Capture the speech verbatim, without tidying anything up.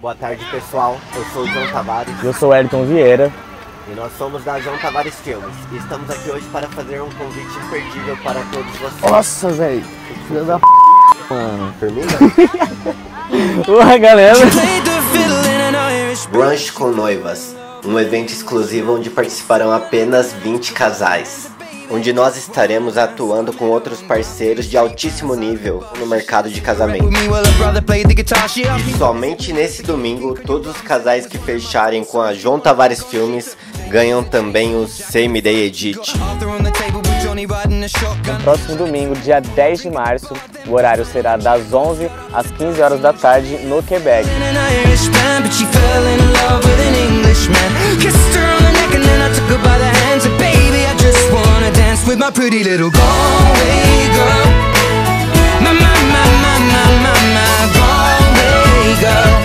Boa tarde, pessoal. Eu sou o João Tavares. Eu sou o Elton Vieira. E nós somos da João Tavares Filmes. E estamos aqui hoje para fazer um convite imperdível para todos vocês. Nossa, velho. Filha da p... mano. Termina? Ué, galera. Brunch com Noivas. Um evento exclusivo onde participarão apenas vinte casais. Onde nós estaremos atuando com outros parceiros de altíssimo nível no mercado de casamento. E somente nesse domingo, todos os casais que fecharem com a João Tavares Filmes ganham também o Same Day Edit. No próximo domingo, dia dez de março, o horário será das onze às quinze horas da tarde no Quebec. With my pretty little Galway girl, my, my, my, my, my, my, my Galway girl.